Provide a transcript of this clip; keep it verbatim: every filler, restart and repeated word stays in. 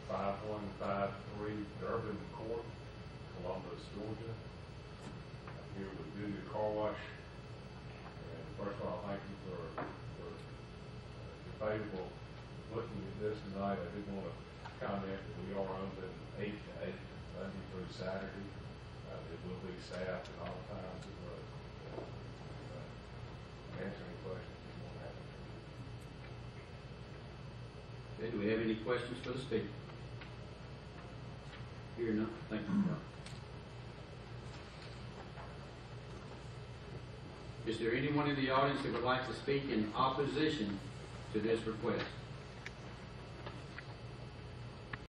five one five three Durbin Court, Columbus, Georgia. I'm here with Goodyear Car Wash. And first of all, thank you for, for uh, your favorable looking at this tonight. I did want to comment that we are open eight to eight, Monday through Saturday. Uh, it will be staffed at all times as well. Uh, answer any questions you want to have. Okay, do we have any questions for the speaker? Here none. Thank you, John. Is there anyone in the audience that would like to speak in opposition to this request?